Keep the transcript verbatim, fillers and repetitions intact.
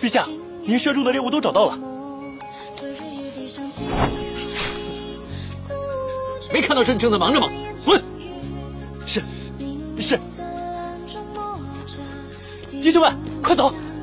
陛下，您射中的猎物都找到了。 没看到朕正在忙着吗？滚！ 是，是。弟兄们，快走！